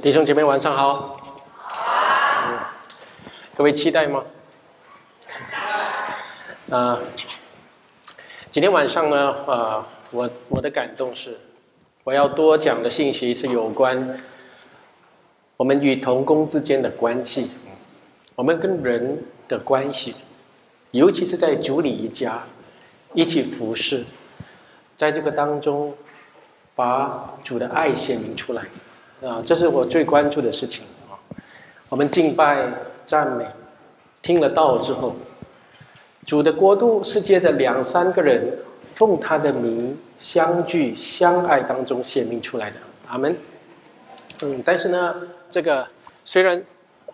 弟兄姐妹晚上好。各位期待吗？今天晚上呢，我的感动是，我要多讲的信息是有关我们与同工之间的关系，我们跟人的关系，尤其是在主里一家一起服侍，在这个当中把主的爱显明出来。这是我最关注的事情啊！我们敬拜、赞美，听了道之后，主的国度是借着2、3个人奉他的名相聚、相爱当中显明出来的。阿们。但是呢，这个虽然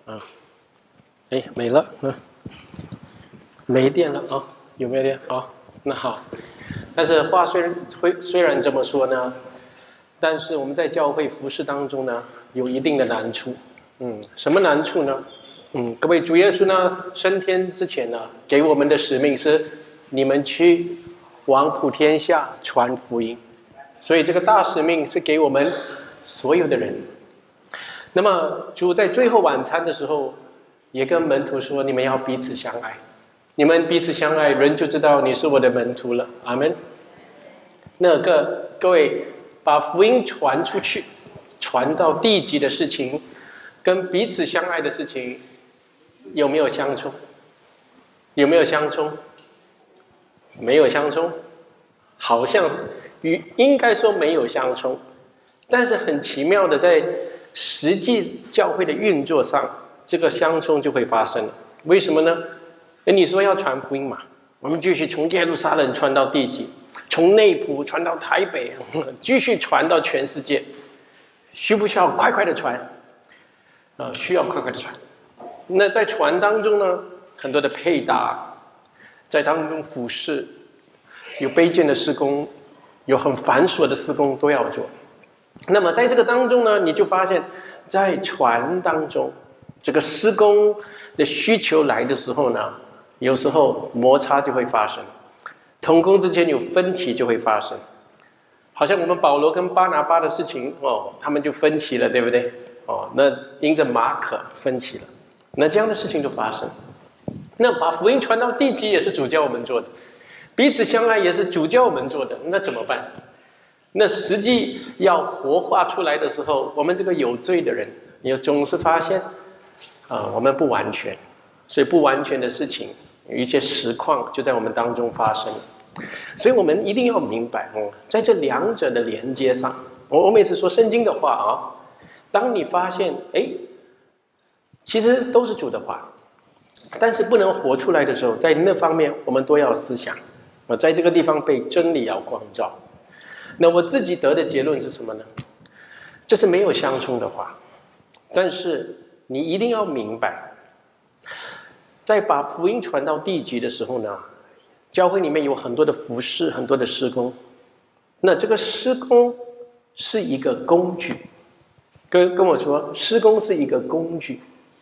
没了没电了啊？有没有电？好，那好。但是话虽然这么说呢。但是我们在教会服事当中呢，有一定的难处。什么难处呢？各位，主耶稣呢升天之前呢，给我们的使命是你们去往普天下传福音，所以这个大使命是给我们所有的人。那么主在最后晚餐的时候，也跟门徒说：你们要彼此相爱，你们彼此相爱，人就知道你是我的门徒了。阿们。那各位。把福音传出去，传到地极的事情，跟彼此相爱的事情，有没有相冲？有没有相冲？没有相冲，好像应该说没有相冲，但是很奇妙的，在实际教会的运作上，这个相冲就会发生了。为什么呢？你说要传福音嘛，我们继续从耶路撒冷传到地极。从内埔传到台北，继续传到全世界，需不需要快快的传？需要快快的传。那在传当中呢，很多的配搭，在当中服侍，有卑贱的事工，有很繁琐的事工都要做。那么在这个当中呢，你就发现，在传当中，这个事工的需求来的时候呢，有时候摩擦就会发生。同工之间有分歧就会发生，好像我们保罗跟巴拿巴的事情他们就分歧了，对不对？那因着马可分歧了，那这样的事情就发生。那把福音传到地极也是主教我们做的，彼此相爱也是主教我们做的，那怎么办？那实际要活化出来的时候，我们这个有罪的人也总是发现我们不完全，所以不完全的事情。有一些实况就在我们当中发生，所以我们一定要明白在这两者的连接上，我每次说圣经的话当你发现其实都是主的话，但是不能活出来的时候，在那方面我们都要思想，在这个地方被真理要光照。那我自己得的结论是什么呢？这是没有相冲的话，但是你一定要明白。在把福音传到地极的时候呢，教会里面有很多的服事，很多的事工。那这个事工是一个工具，跟我说，事工是一个工具。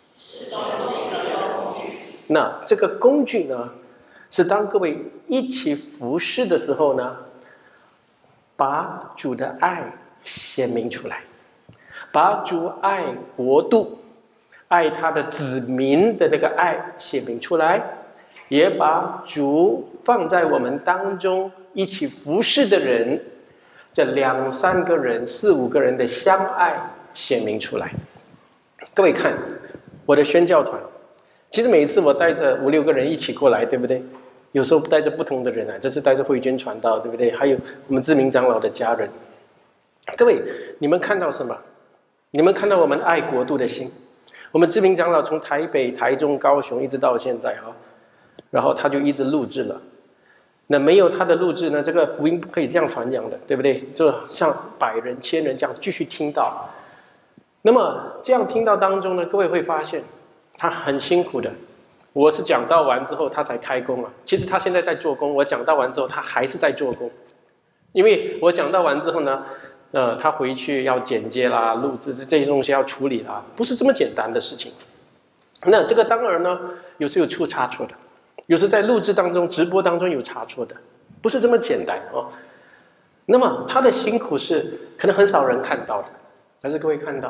那这个工具呢，是当各位一起服事的时候呢，把主的爱显明出来，把主爱国度。爱他的子民的那个爱显明出来，也把主放在我们当中一起服侍的人，这2、3个人、4、5个人的相爱显明出来。各位看我的宣教团，其实每一次我带着5、6个人一起过来，对不对？有时候带着不同的人这次带着慧娟传道，对不对？还有我们志明长老的家人。各位，你们看到什么？你们看到我们爱国度的心。我们志明长老从台北、台中、高雄一直到现在然后他就一直录制了。那没有他的录制呢，这个福音不可以这样传讲的，对不对？就像100人、1000人这样继续听到。那么这样听到当中呢，各位会发现他很辛苦的。我是讲道完之后他才开工其实他现在在做工，我讲道完之后他还是在做工，因为我讲道完之后呢。他回去要剪接啦、录制这些东西要处理啦，不是这么简单的事情。那这个当然呢，有时有出差错的，有时在录制当中、直播当中有差错的，不是这么简单那么他的辛苦是可能很少人看到的，但是各位看到，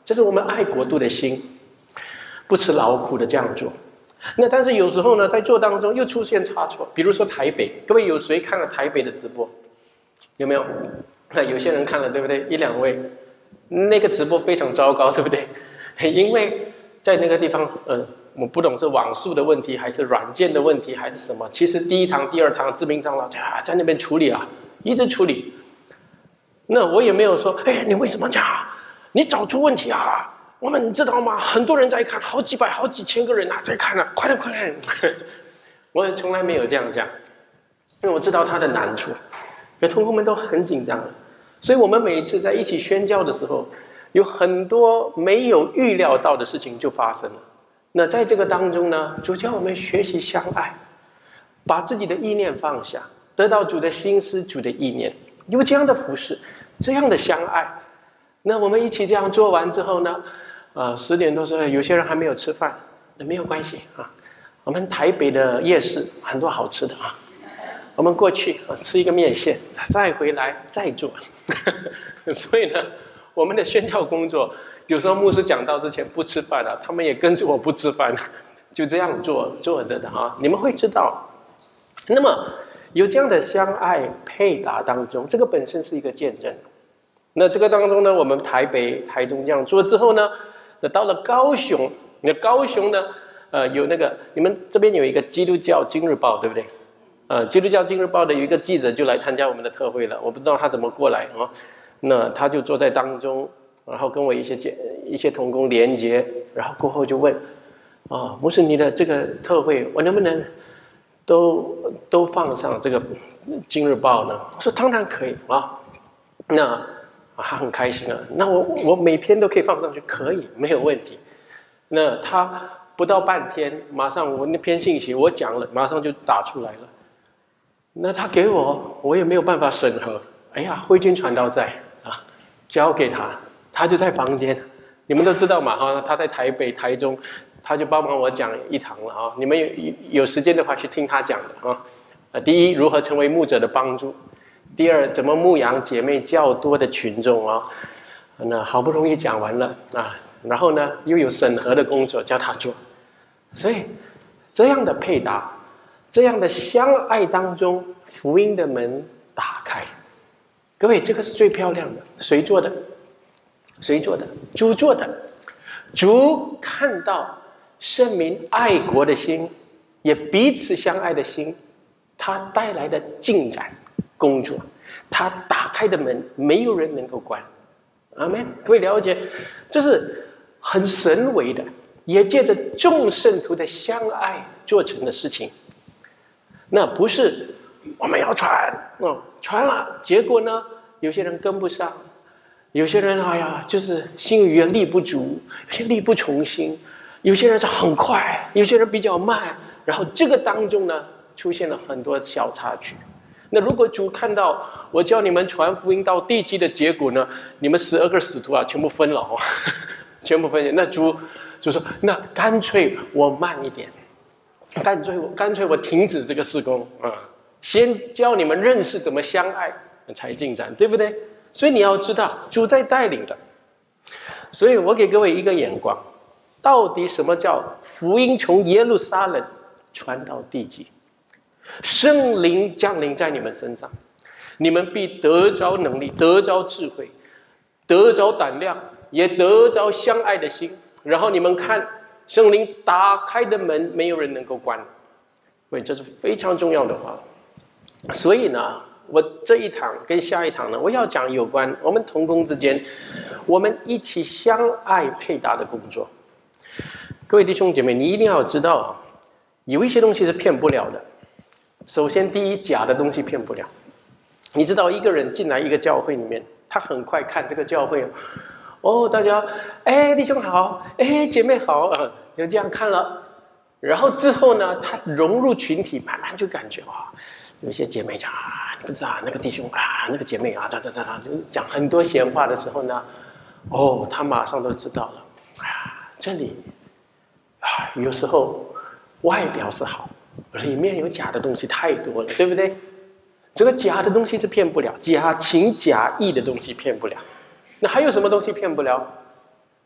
这是我们爱国度的心，不辞劳苦的这样做。那但是有时候呢，在做当中又出现差错，比如说台北，各位有谁看了台北的直播？有没有？那有些人看了，对不对？一两位，那个直播非常糟糕，对不对？因为在那个地方，我不懂是网速的问题，还是软件的问题，还是什么？其实第一堂、第二堂，志明长老在那边处理啊，一直处理。那我也没有说，你为什么这样？你找出问题啊！我们知道吗？很多人在看，好几百、好几千个人在看啊！快点，快点！我从来没有这样讲，因为我知道他的难处，因为同工们都很紧张，所以我们每一次在一起宣教的时候，有很多没有预料到的事情就发生了。那在这个当中呢，主教我们学习相爱，把自己的意念放下，得到主的心思、主的意念，有这样的服侍，这样的相爱。那我们一起这样做完之后呢，10点多有些人还没有吃饭，那没有关系啊。我们台北的夜市很多好吃的啊，我们过去吃一个面线，再回来再做。所以呢，我们的宣教工作，有时候牧师讲道之前不吃饭他们也跟着我不吃饭，就这样做着的啊。你们会知道，那么有这样的相爱配搭当中，这个本身是一个见证。那这个当中呢，我们台北、台中这样做之后呢，到了高雄，那高雄呢，有那个你们这边有一个基督教今日报，对不对？基督教今日报的有一个记者就来参加我们的特会了，我不知道他怎么过来啊。那他就坐在当中，然后跟我一些同工连接，然后过后就问牧师，你的这个特会我能不能都放上这个今日报呢？我说当然可以啊。那他很开心啊，那我每篇都可以放上去，可以，没有问题。那他不到半天，马上我那篇信息我讲了，马上就打出来了。那他给我也没有办法审核。哎呀，慧君传道在交给他，他就在房间。你们都知道嘛他在台北、台中，他就帮忙我讲一堂了啊。你们有时间的话去听他讲的第一，如何成为牧者的帮助。第二，怎么牧养姐妹较多的群众那好不容易讲完了然后呢又有审核的工作叫他做，所以这样的配搭，这样的相爱当中，福音的门打开。各位，这个是最漂亮的，谁做的？谁做的？主做的。主看到圣民爱国的心，也彼此相爱的心，他带来的进展工作，他打开的门没有人能够关。阿们。各位了解，这是很神微的，也借着众圣徒的相爱做成的事情。那不是我们要传了，结果呢有些人跟不上，有些人就是心语力不足，有些力不从心，有些人是很快，有些人比较慢，然后这个当中呢出现了很多小插曲。那如果主看到我叫你们传福音到地极的结果呢，你们12个使徒全部分了全部分，那主就说那干脆我慢一点，干脆我停止这个事工先教你们认识怎么相爱才进展，对不对？所以你要知道主在带领的。所以我给各位一个眼光，到底什么叫福音从耶路撒冷传到地极？圣灵降临在你们身上，你们必得着能力，得着智慧，得着胆量，也得着相爱的心。然后你们看圣灵打开的门，没有人能够关。这是非常重要的话。所以呢，我这一堂跟下一堂呢，我要讲有关我们同工之间，我们一起相爱配搭的工作。各位弟兄姐妹，你一定要知道有一些东西是骗不了的。首先，第一，假的东西骗不了。你知道，一个人进来一个教会里面，他很快看这个教会，大家，弟兄好，姐妹好，就这样看了。然后之后呢，他融入群体，慢慢就感觉有些姐妹讲你不知道那个弟兄那个姐妹就讲很多闲话的时候呢，他马上都知道了。这里有时候外表是好，里面有假的东西太多了，对不对？这个假的东西是骗不了，假情假意的东西骗不了。那还有什么东西骗不了？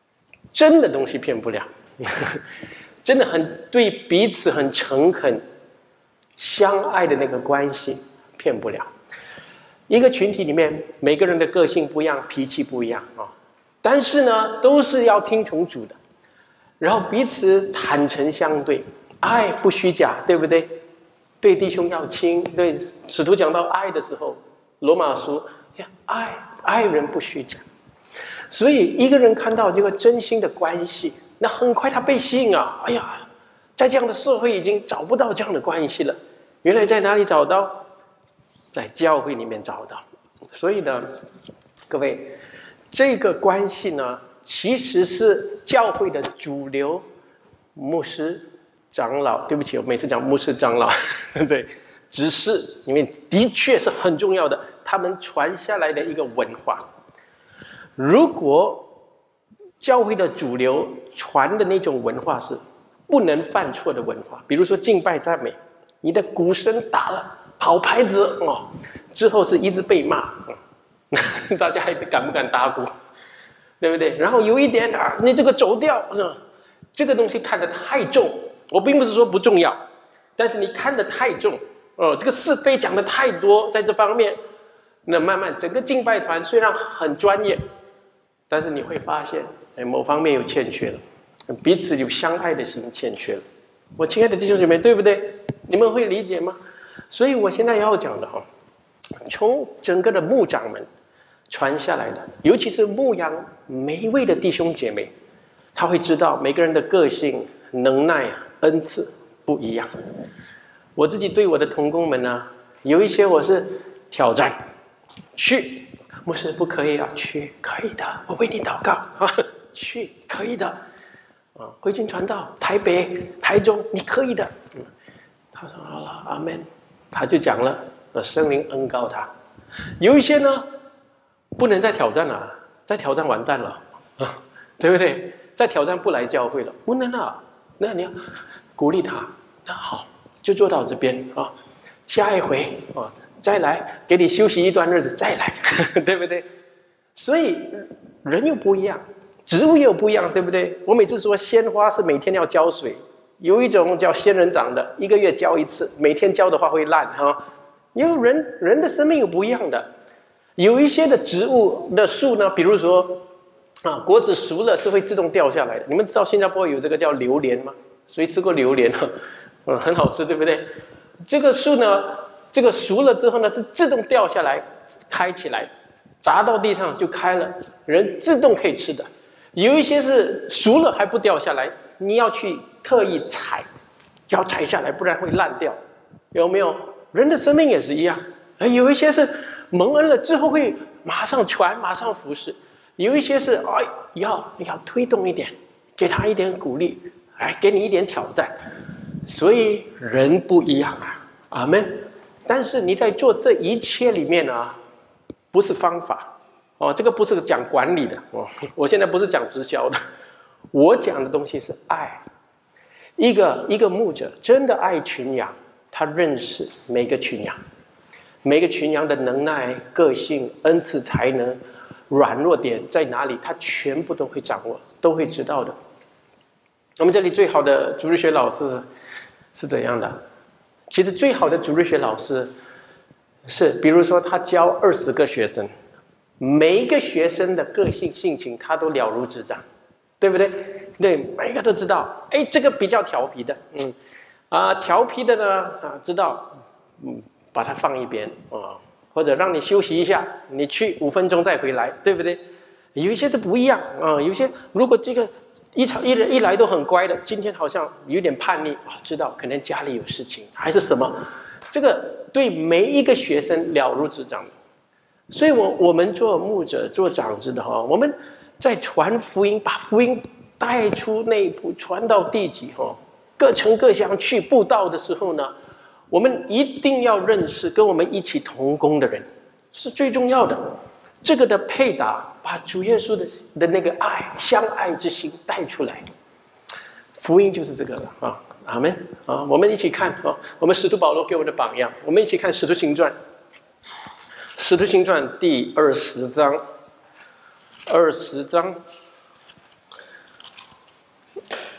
真的东西骗不了，真的很对彼此很诚恳、相爱的那个关系骗不了。一个群体里面，每个人的个性不一样，脾气不一样啊，但是呢，都是要听从主的，然后彼此坦诚相对，爱不虚假，对不对？对弟兄要亲，对使徒讲到爱的时候，罗马书爱人不虚假。所以一个人看到这个真心的关系，那很快他被吸引啊！哎呀，在这样的社会已经找不到这样的关系了，原来在哪里找到？在教会里面找到。所以呢，各位，这个关系呢，其实是教会的主流牧师、长老。对不起，我每次讲牧师、长老，对，执事里面的确是很重要的，他们传下来的一个文化。如果教会的主流传的那种文化是不能犯错的文化，比如说敬拜赞美，你的鼓声打了跑拍子哦，之后是一直被骂，大家还敢不敢打鼓？对不对？然后有一点你这个走调，这个东西看得太重。我并不是说不重要，但是你看得太重这个是非讲得太多，在这方面，那慢慢整个敬拜团虽然很专业，但是你会发现，某方面有欠缺了，彼此有相爱的心欠缺了。我亲爱的弟兄姐妹，对不对？你们会理解吗？所以我现在要讲的从整个的牧长们传下来的，尤其是牧养每一位的弟兄姐妹，他会知道每个人的个性、能耐、恩赐不一样。我自己对我的同工们呢，有一些我是挑战，去。牧师不可以啊，去可以的，我为你祷告啊，去可以的啊，回京传道，台北、台中，你可以的。他说好了，阿们，他就讲了，圣灵恩膏他。有一些呢，不能再挑战了，再挑战完蛋了，对不对？再挑战不来教会了，不能啊，那你要鼓励他。那好，就做到这边啊，下一回啊。再来，给你休息一段日子，再来，对不对？所以人又不一样，植物又不一样，对不对？我每次说鲜花是每天要浇水，有一种叫仙人掌的，1个月浇一次，每天浇的话会烂哈。因为人的生命有不一样的，有一些的植物的树呢，比如说果子熟了是会自动掉下来的。你们知道新加坡有这个叫榴莲吗？谁吃过榴莲很好吃，对不对？这个树呢？这个熟了之后呢，是自动掉下来，开起来，砸到地上就开了，人自动可以吃的。有一些是熟了还不掉下来，你要去特意踩，要踩下来，不然会烂掉，有没有？人的生命也是一样，有一些是蒙恩了之后会马上传，马上服侍，有一些是要推动一点，给他一点鼓励，来给你一点挑战，所以人不一样啊，阿们。但是你在做这一切里面啊，不是方法这个不是讲管理的我现在不是讲直销的，我讲的东西是爱。一个牧者真的爱群羊，他认识每个群羊，每个群羊的能耐、个性、恩赐、才能、软弱点在哪里，他全部都会掌握，都会知道的。我们这里最好的主日学老师是怎样的？其实最好的主日学老师是，比如说他教20个学生，每一个学生的个性性情他都了如指掌，对不对？对，每一个都知道，这个比较调皮的，调皮的呢知道，把它放一边或者让你休息一下，你去5分钟再回来，对不对？有一些是不一样有些如果这个一来都很乖的，今天好像有点叛逆知道可能家里有事情还是什么，这个对每一个学生了如指掌。所以我们做牧者做长子的我们在传福音，把福音带出内部，传到地极各城各乡去布道的时候呢，我们一定要认识跟我们一起同工的人，是最重要的。这个的配搭，把主耶稣的那个爱、相爱之心带出来，福音就是这个了阿们我们一起看我们使徒保罗给我们的榜样，我们一起看《使徒行传》，《使徒行传》第20章，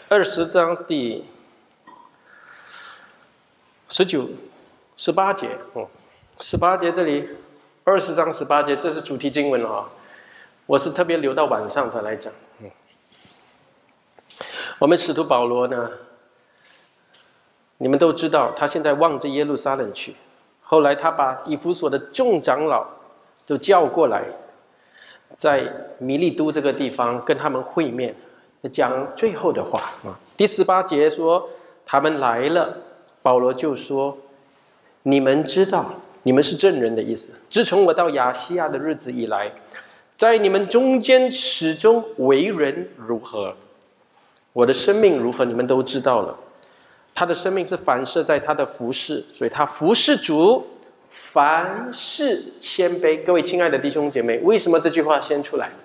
20章第18节，18节这里，20章18节，这是主题经文了啊。我是特别留到晚上才来讲。我们使徒保罗呢，你们都知道，他现在望着耶路撒冷去。后来他把以弗所的众长老都叫过来，在米利都这个地方跟他们会面，讲最后的话啊。第18节说，他们来了，保罗就说：“你们知道，你们是证人的意思。自从我到亚细亚的日子以来，在你们中间始终为人如何，我的生命如何，你们都知道了。他的生命是反射在他的服事，所以他服事主，凡事谦卑。”各位亲爱的弟兄姐妹，为什么这句话先出来？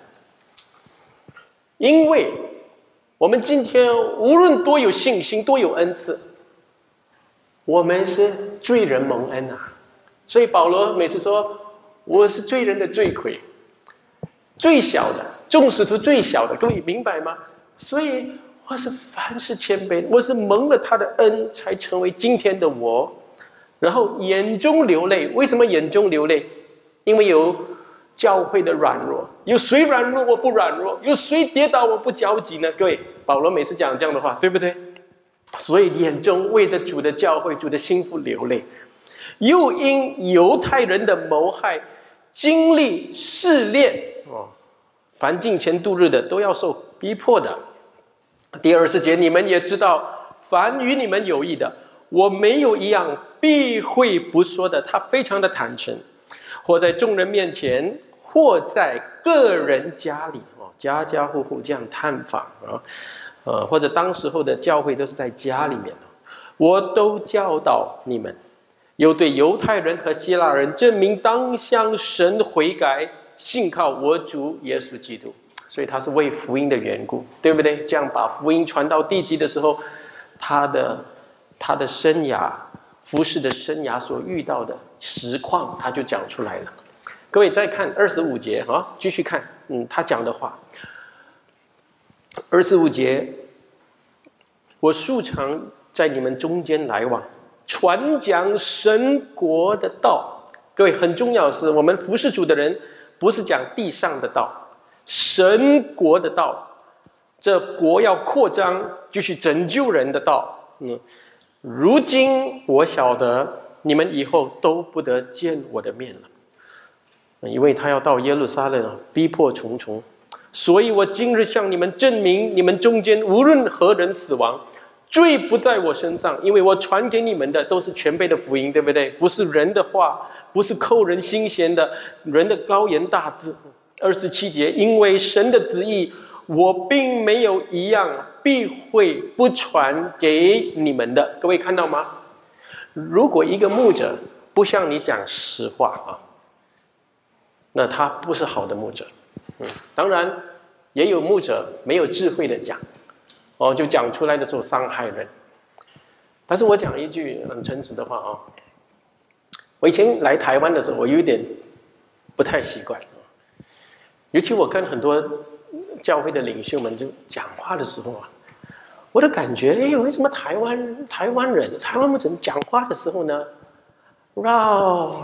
因为我们今天无论多有信心，多有恩赐，我们是罪人蒙恩啊。所以保罗每次说，我是罪人的罪魁，最小的，众使徒最小的，各位明白吗？所以我是凡事谦卑，我是蒙了他的恩才成为今天的我。然后眼中流泪，为什么眼中流泪？因为有教会的软弱，有谁软弱我不软弱，有谁跌倒我不焦急呢？各位，保罗每次讲这样的话，对不对？所以眼中为着主的教会，主的心腹流泪。又因犹太人的谋害，经历试炼，凡敬虔度日的都要受逼迫的。第20节，你们也知道，凡与你们有益的，我没有一样避讳不说的。他非常的坦诚，或在众人面前，或在个人家里，家家户户这样探访或者当时候的教会都是在家里面，我都教导你们，又对犹太人和希腊人证明当向神悔改，信靠我主耶稣基督。所以他是为福音的缘故，对不对？这样把福音传到地极的时候，他的生涯，服事的生涯所遇到的实况，他就讲出来了。各位再看25节啊，继续看，他讲的话。25节，我素常在你们中间来往，传讲神国的道。各位，很重要的是，我们服事主的人不是讲地上的道，神国的道，这国要扩张，就是拯救人的道。如今我晓得你们以后都不得见我的面了，因为他要到耶路撒冷，逼迫重重。所以我今日向你们证明，你们中间无论何人死亡，罪不在我身上，因为我传给你们的都是全备的福音，对不对？不是人的话，不是扣人心弦的人的高言大志。27节，因为神的旨意，我并没有一样避讳不传给你们的。各位看到吗？如果一个牧者不向你讲实话那他不是好的牧者。当然也有牧者没有智慧的讲，就讲出来的时候伤害人。但是我讲一句很诚实的话我以前来台湾的时候，我有一点不太习惯，尤其我跟很多教会的领袖们就讲话的时候我的感觉，为什么台湾牧者讲话的时候呢，绕，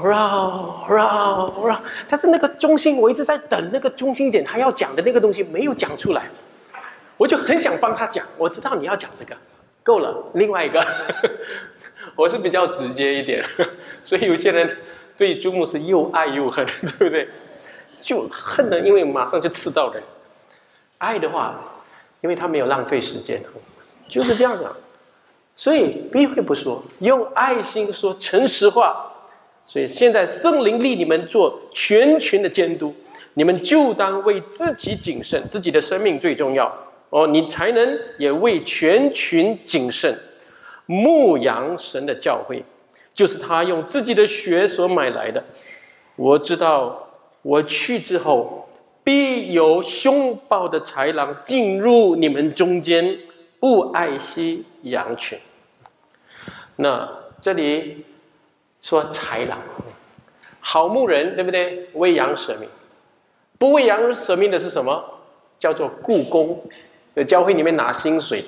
但是那个中心，我一直在等那个中心点，他要讲的那个东西没有讲出来，我就很想帮他讲。我知道你要讲这个，够了，另外一个，我是比较直接一点，所以有些人对朱牧师又爱又恨，对不对？就恨呢，因为马上就刺到人；爱的话，因为他没有浪费时间，就是这样的。所以避讳不说，用爱心说诚实话。所以现在圣灵立你们做全群的监督，你们就当为自己谨慎，自己的生命最重要你才能也为全群谨慎，牧养神的教会，就是他用自己的血所买来的。我知道我去之后，必有凶暴的豺狼进入你们中间，不爱惜羊群。那这里说豺狼，好牧人对不对？为羊舍命，不为羊舍命的是什么？叫做雇工，有教会里面拿薪水的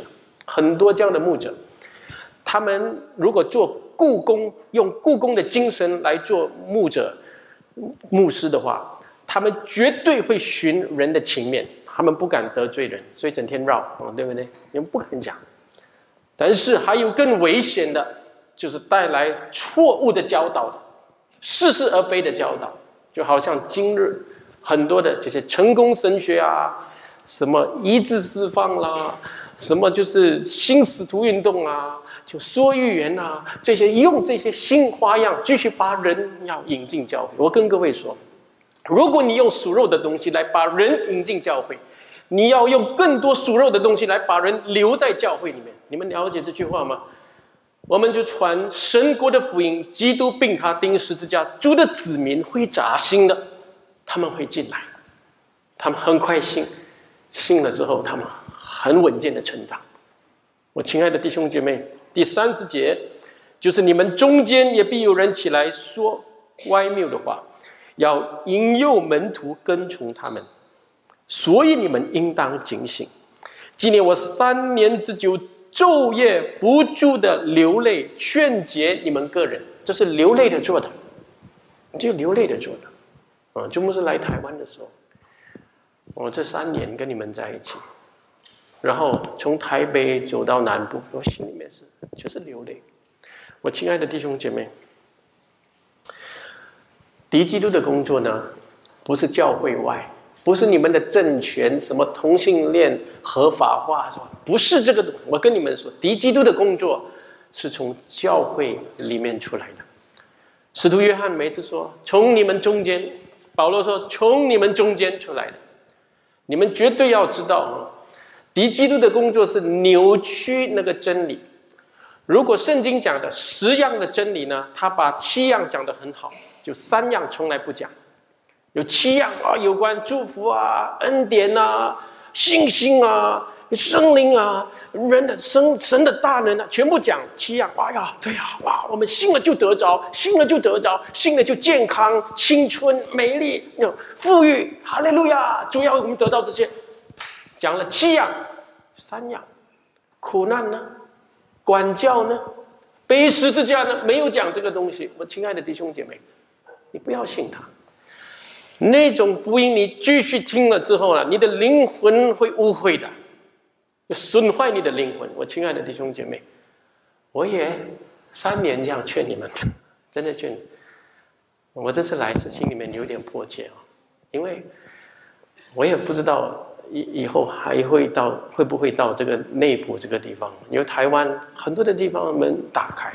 很多这样的牧者，他们如果做雇工，用雇工的精神来做牧师的话，他们绝对会寻人的情面，他们不敢得罪人，所以整天绕，对不对？你们不敢讲。但是还有更危险的，就是带来错误的教导，似是而非的教导，就好像今日很多的这些成功神学啊，什么医治释放啦，什么就是新使徒运动啊，就说预言啊，这些用这些新花样继续把人要引进教会。我跟各位说，如果你用属肉的东西来把人引进教会，你要用更多属肉的东西来把人留在教会里面。你们了解这句话吗？我们就传神国的福音，基督并他钉十字架，主的子民会扎心的，他们会进来，他们很快信了之后，他们很稳健的成长。我亲爱的弟兄姐妹，第30节就是你们中间也必有人起来说歪谬的话，要引诱门徒跟从他们，所以你们应当警醒。纪念我3年之久，昼夜不住的流泪劝解你们个人，这是流泪的做的，就流泪的做的。就牧师来台湾的时候，我这3年跟你们在一起，然后从台北走到南部，我心里面就是流泪。我亲爱的弟兄姐妹，敌基督的工作呢，不是教会外，不是你们的政权什么同性恋合法化，不是这个。我跟你们说，敌基督的工作是从教会里面出来的。使徒约翰每次说从你们中间，保罗说从你们中间出来的。你们绝对要知道，敌基督的工作是扭曲那个真理。如果圣经讲的10样的真理呢，他把7样讲得很好，就3样从来不讲。有7样啊，有关祝福啊、恩典啊、信心啊、圣灵啊、人的神的大能啊，全部讲7样。哎呀，对呀，哇，我们信了就得着，信了就得着，信了就健康、青春、美丽、富裕，哈利路亚！主要我们得到这些，讲了7样，3样，苦难呢？管教呢？背十字架呢？没有讲这个东西。我亲爱的弟兄姐妹，你不要信他。那种福音你继续听了之后呢，你的灵魂会污秽的，损坏你的灵魂。我亲爱的弟兄姐妹，我也3年这样劝你们，真的劝你。我这次来是心里面有点迫切啊，因为我也不知道以后还会不会到这个内部这个地方，因为台湾很多的地方门打开。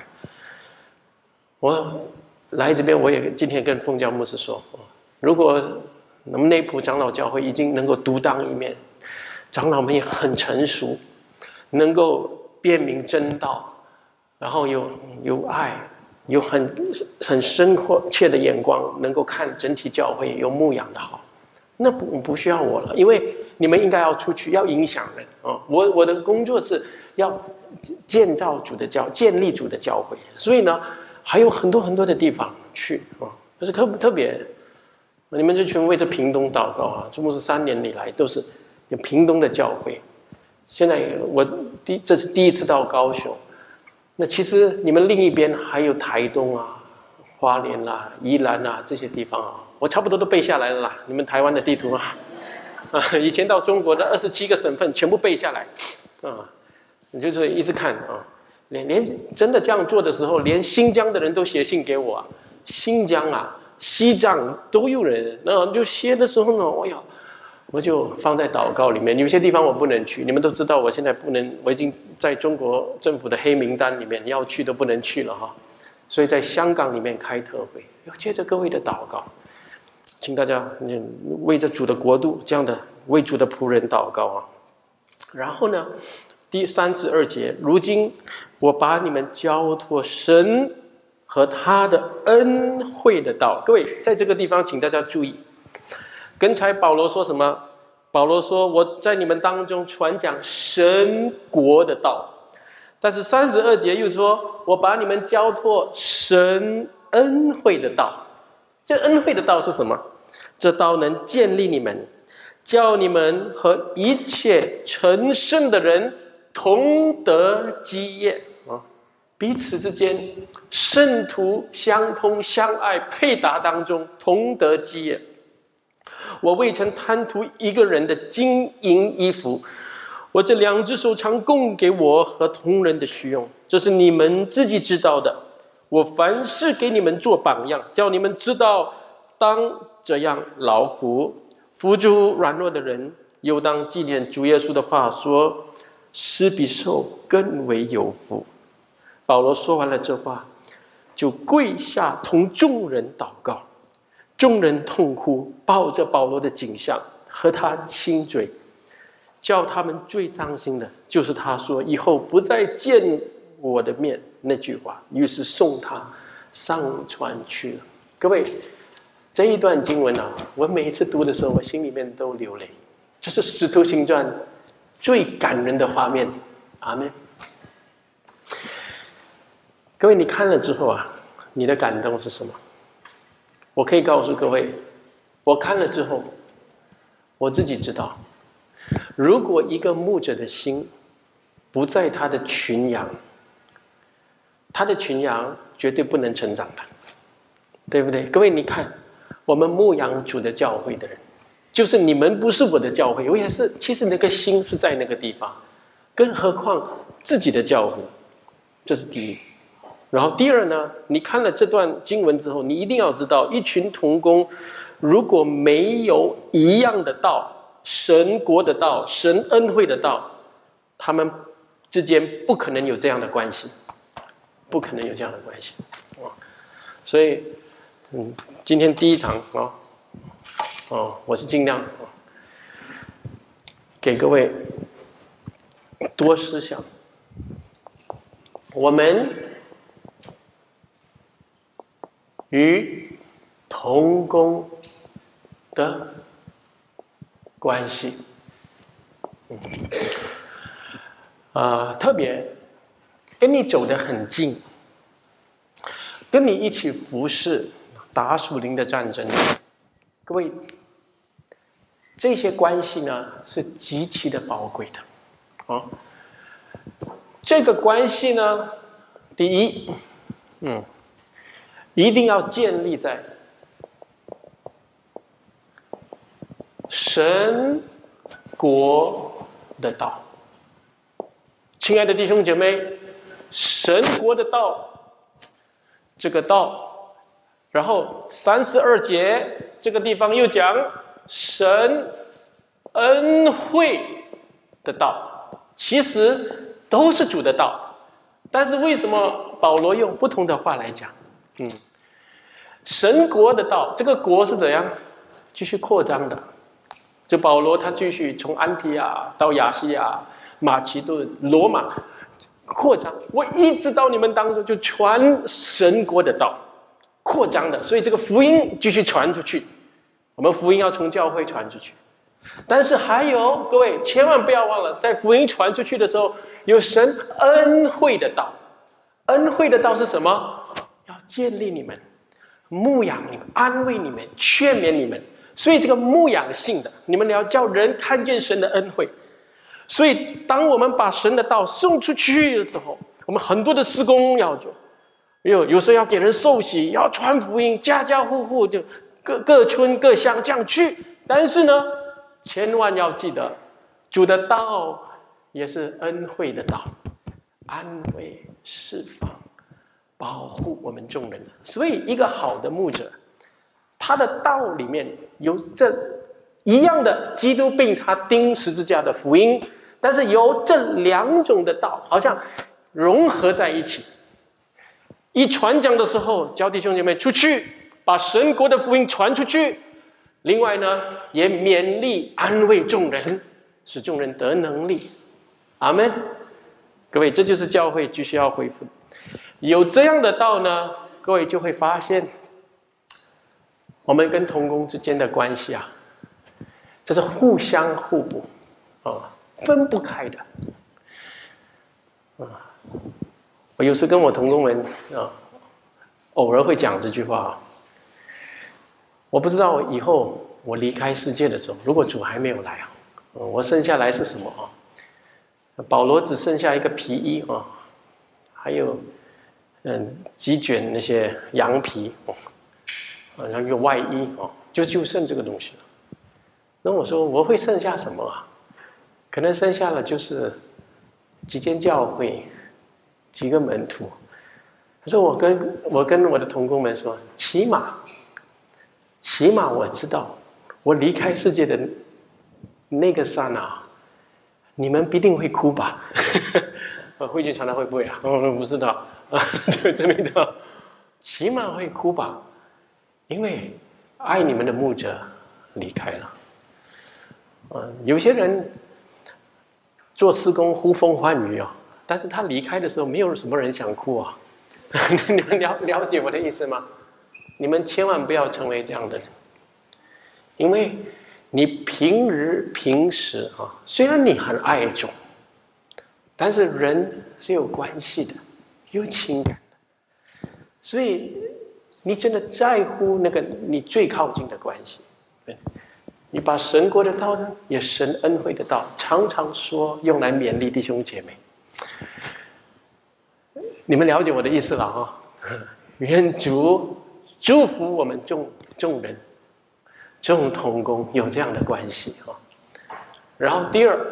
我来这边，我也今天跟奉教牧师说，如果我们内埔长老教会已经能够独当一面，长老们也很成熟，能够辨明真道，然后有爱，有很深切的眼光，能够看整体教会有牧养的好，那不需要我了，因为你们应该要出去，要影响人啊！我的工作是要建立主的教会，所以呢，还有很多很多的地方去啊，就是特别。你们就全为这屏东祷告啊！这牧师3年以来都是有屏东的教会。现在这是第1次到高雄，那其实你们另一边还有台东啊、花莲啦、宜兰啊这些地方啊，我差不多都背下来了啦。你们台湾的地图啊，以前到中国的27个省份全部背下来啊，你就是一直看啊。连真的这样做的时候，连新疆的人都写信给我啊，新疆啊。西藏都有人，那就写的时候呢，哎呀，我就放在祷告里面。有些地方我不能去，你们都知道，我现在不能，我已经在中国政府的黑名单里面，要去都不能去了哈。所以在香港里面开特会，要接着各位的祷告，请大家为着主的国度这样的为主的仆人祷告啊。然后呢，第32节，如今我把你们交托神和他的恩惠的道。各位在这个地方请大家注意，刚才保罗说什么？保罗说我在你们当中传讲神国的道，但是32节又说我把你们交托神恩惠的道。这恩惠的道是什么？这道能建立你们，叫你们和一切成圣的人同得基业啊，彼此之间圣徒相通相爱配搭当中同得基业。我未曾贪图一个人的金银衣服，我这2只手常供给我和同人的需用，这是你们自己知道的。我凡事给你们做榜样，叫你们知道当这样劳苦，扶助软弱的人，又当纪念主耶稣的话说：施比受更为有福。保罗说完了这话，就跪下同众人祷告。众人痛哭，抱着保罗的颈项和他亲嘴。叫他们最伤心的就是他说以后不再见我的面那句话，于是送他上船去了。各位，这一段经文啊，我每一次读的时候，我心里面都流泪。这是《使徒行传》最感人的画面。阿们。各位，你看了之后啊，你的感动是什么？我可以告诉各位，我看了之后，我自己知道，如果一个牧者的心不在他的群羊，他的群羊绝对不能成长的，对不对？各位，你看，我们牧羊主的教会的人，就是你们不是我的教会，我也是，其实那个心是在那个地方，更何况自己的教会，这是第一。然后第二呢，你看了这段经文之后，你一定要知道，一群同工如果没有一样的道，神国的道，神恩惠的道，他们之间不可能有这样的关系，不可能有这样的关系。所以今天第一堂我是尽量给各位多思想，我们与同工的关系，特别跟你走得很近，跟你一起服侍打属灵的战争，各位，这些关系呢是极其的宝贵的这个关系呢，第一，一定要建立在神国的道。亲爱的弟兄姐妹，神国的道，这个道，然后32节这个地方又讲神恩惠的道，其实都是主的道，但是为什么保罗用不同的话来讲？神国的道，这个国是怎样继续扩张的？就保罗他继续从安提亚到亚细亚、马其顿、罗马扩张，我一直到你们当中就传神国的道，扩张的，所以这个福音继续传出去。我们福音要从教会传出去，但是还有各位千万不要忘了，在福音传出去的时候，有神恩惠的道。恩惠的道是什么？要建立你们，牧养你们，安慰你们，劝勉你们。所以这个牧养性的，你们要叫人看见神的恩惠。所以当我们把神的道送出去的时候，我们很多的事工要做，有时候要给人受洗，要传福音，家家户户就各村各乡这样去。但是呢，千万要记得，主的道也是恩惠的道，安慰、释放、保护我们众人的。所以一个好的牧者，他的道里面有这一样的基督并他钉十字架的福音，但是有这2种的道好像融合在一起。一传讲的时候，教弟兄姐妹出去把神国的福音传出去，另外呢也勉励安慰众人，使众人得能力。阿们。各位，这就是教会必须要恢复。有这样的道呢，各位就会发现我们跟同工之间的关系啊，这是互相互补分不开的我有时跟我同工们偶尔会讲这句话我不知道以后我离开世界的时候，如果主还没有来我剩下来是什么保罗只剩下一个皮衣啊，还有几卷那些羊皮哦，然后一个外衣哦，就剩这个东西了。那我说我会剩下什么啊？可能剩下的就是几间教会，几个门徒。可是我跟我的同工们说，起码我知道，我离开世界的那个刹那，你们必定会哭吧？慧君传道会不会啊？我不知道啊，这里头起码会哭吧，因为爱你们的牧者离开了。有些人做事工呼风唤雨啊，但是他离开的时候，没有什么人想哭啊。你们了解我的意思吗？你们千万不要成为这样的人，因为你平时啊，虽然你很爱主，但是人是有关系的，有情感的，所以你真的在乎那个你最靠近的关系。你把神国的道呢，也神恩惠的道，常常说，用来勉励弟兄姐妹。你们了解我的意思了哈？愿主祝福我们众人、众同工有这样的关系哈。然后第二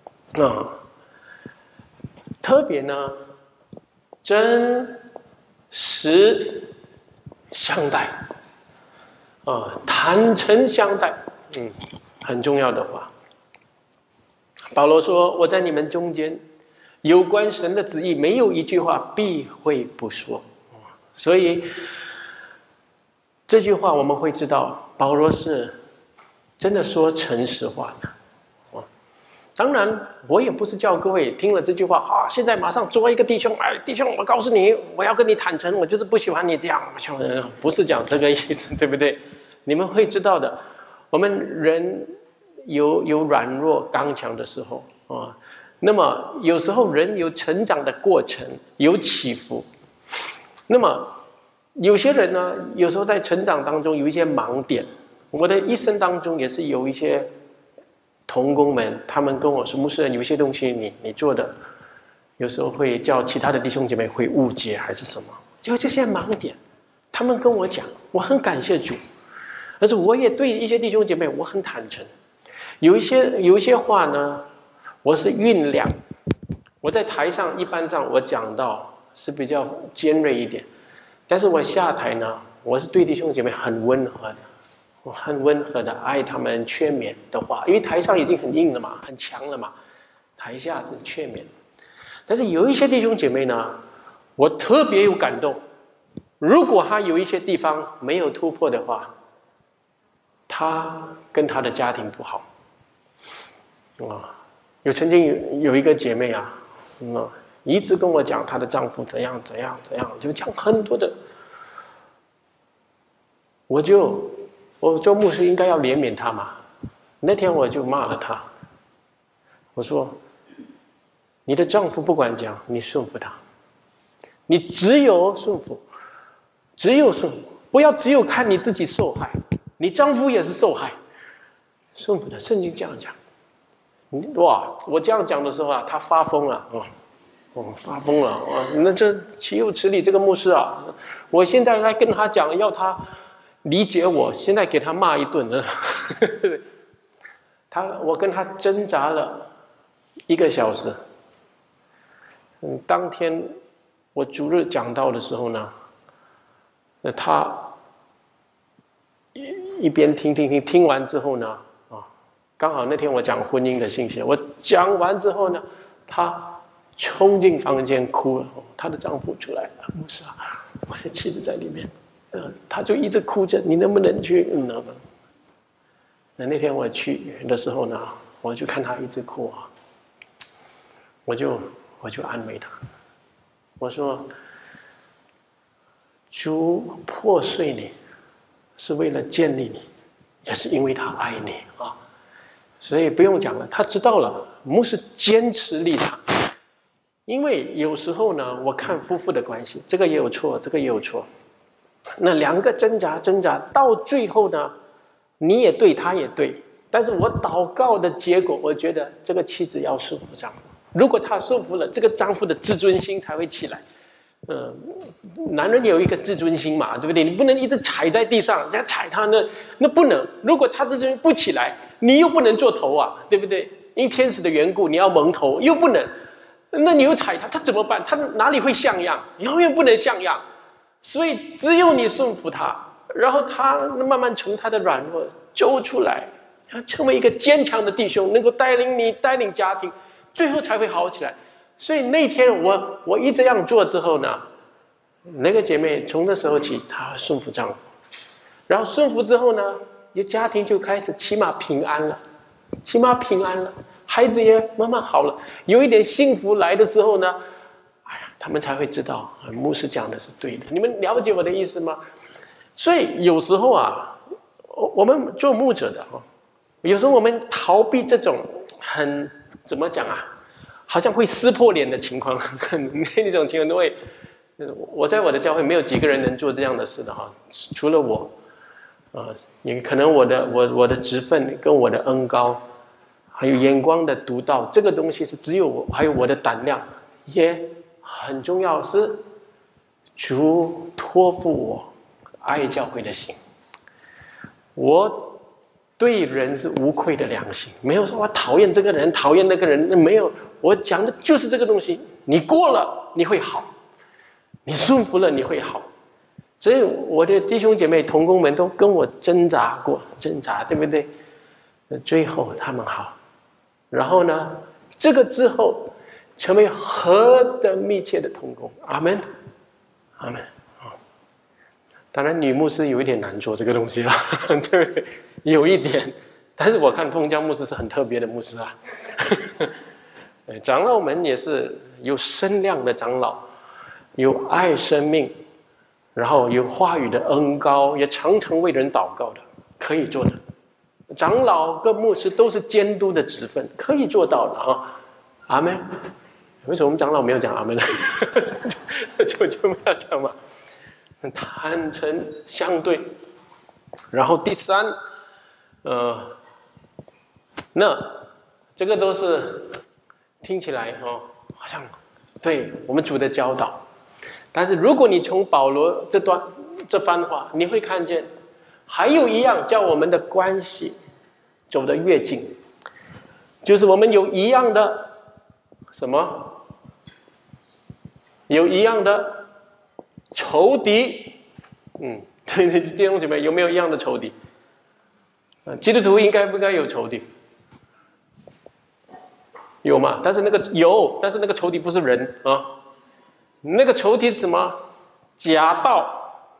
特别呢，真实相待坦诚相待，很重要的话。保罗说：“我在你们中间，有关神的旨意，没有一句话避讳不说。”所以这句话我们会知道，保罗是真的说诚实话的。当然，我也不是叫各位听了这句话现在马上做一个弟兄，弟兄，我告诉你，我要跟你坦诚，我就是不喜欢你这样，不是讲这个意思，对不对？你们会知道的，我们人有软弱刚强的时候那么有时候人有成长的过程，有起伏。那么有些人呢，有时候在成长当中有一些盲点。我的一生当中也是有一些同工们，他们跟我说，牧师，有些东西你做的，有时候会叫其他的弟兄姐妹会误解还是什么，就这些盲点，他们跟我讲，我很感谢主，但是我也对一些弟兄姐妹我很坦诚，有一些话呢，我是酝酿，我在台上一般上我讲到是比较尖锐一点，但是我下台呢，我是对弟兄姐妹很温和的。我很温和的爱他们劝勉的话，因为台上已经很硬了嘛，很强了嘛，台下是劝勉。但是有一些弟兄姐妹呢，我特别有感动。如果他有一些地方没有突破的话，他跟他的家庭不好。曾经有一个姐妹一直跟我讲她的丈夫怎样，就讲很多的，我做牧师应该要怜悯他嘛。那天我就骂了他，我说：“你的丈夫不管讲，你顺服他，你只有顺服，不要只有看你自己受害，你丈夫也是受害，顺服的。圣经这样讲。哇！我这样讲的时候他发疯了发疯了那这岂有此理！这个牧师我现在来跟他讲，要他理解我，现在给他骂一顿了。我跟他挣扎了1个小时。当天我主日讲道的时候呢，他一边听完之后呢，刚好那天我讲婚姻的信息，我讲完之后呢，他冲进房间哭了。她的丈夫出来了，牧师我的妻子在里面。他就一直哭着，你能不能去？那天我去的时候呢，我就看他一直哭我就安慰他，我说：主破碎你，是为了建立你，也是因为他爱你所以不用讲了，他知道了。牧师坚持立场，因为有时候呢，我看夫妇的关系，这个也有错，这个也有错。那2个挣扎，到最后呢，你也对，他也对。但是我祷告的结果，我觉得这个妻子要顺服丈夫， 如果他顺服了，这个丈夫的自尊心才会起来。男人有一个自尊心嘛，对不对？你不能一直踩在地上，人家踩他那不能。如果他自尊心不起来，你又不能做头啊，对不对？因天使的缘故，你要蒙头又不能，那你又踩他，他怎么办？他哪里会像样？永远不能像样。所以只有你顺服他，然后他慢慢从他的软弱走出来，他成为一个坚强的弟兄，能够带领你，带领家庭，最后才会好起来。所以那天我一这样做之后呢，那个姐妹从那时候起，她顺服丈夫，然后顺服之后呢，家庭就开始起码平安了，孩子也慢慢好了，有一点幸福来的时候呢，哎呀，他们才会知道牧师讲的是对的。你们了解我的意思吗？所以有时候啊，我们做牧者的有时候我们逃避这种怎么讲啊？好像会撕破脸的情况，那种情况都会。我在我的教会没有几个人能做这样的事的除了我，也可能我的职分跟我的恩高，还有眼光的独到，这个东西是只有我，还有我的胆量，也很重要，是主托付我爱教会的心。我对人是无愧的良心，没有说我讨厌这个人，讨厌那个人，没有。我讲的就是这个东西，你过了你会好，你顺服了你会好。所以我的弟兄姐妹同工们都跟我挣扎过，对不对？最后他们好，然后呢，这个之后成为何等密切的同工，阿们，阿们。当然女牧师有一点难做这个东西了，对不对？有一点，但是我看凤江牧师是很特别的牧师啊。长老们也是有身量的长老，有爱生命，然后有话语的恩高，也常常为人祷告的，可以做的。长老跟牧师都是监督的职分，可以做到的阿们。为什么我们长老没有讲阿们呢？就没有讲嘛。坦诚相对，然后第三，那这个都是听起来好像对我们主的教导，但是如果你从保罗这番话，你会看见还有一样叫我们的关系走得越近，就是我们有一样的什么，有一样的仇敌，对，弟兄姐妹，有没有一样的仇敌？基督徒应该不应该有仇敌？有嘛？但是那个仇敌不是人啊，那个仇敌是什么？假道、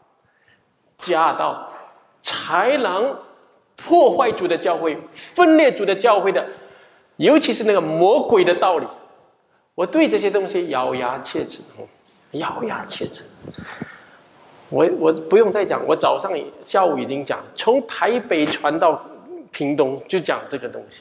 豺狼，破坏主的教会，分裂主的教会的，尤其是那个魔鬼的道理。我对这些东西咬牙切齿。我不用再讲，我下午已经讲，从台北传到屏东就讲这个东西，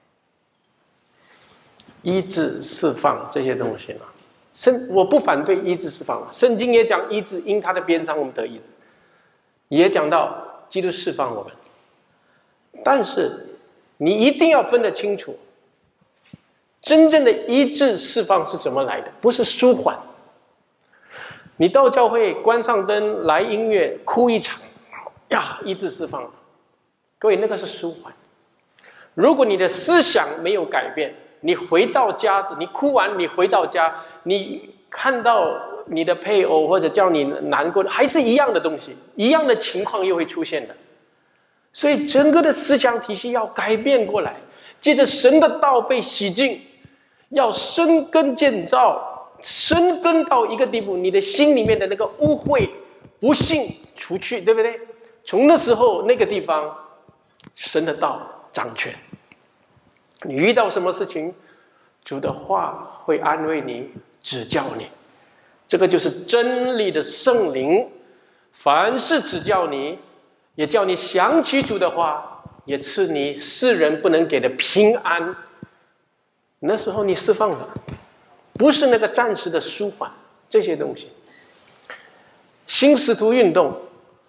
医治释放这些东西了。我不反对医治释放，圣经也讲医治，因他的鞭伤我们得医治，也讲到基督释放我们。但是你一定要分得清楚，真正的医治释放是怎么来的，不是舒缓。你到教会关上灯来音乐哭一场呀，医治释放了。各位，那个是舒缓。如果你的思想没有改变，你回到家，你哭完你回到家，你看到你的配偶或者叫你难过的，还是一样的东西，一样的情况又会出现的。所以整个的思想体系要改变过来，接着神的道被洗净，要生根建造，深耕到一个地步，你的心里面的那个污秽、不幸除去，对不对？从那时候那个地方，神的道掌权。你遇到什么事情，主的话会安慰你、指教你。这个就是真理的圣灵，凡是指教你，也叫你想起主的话，也赐你世人不能给的平安。那时候你释放了。不是那个暂时的舒缓，这些东西。新使徒运动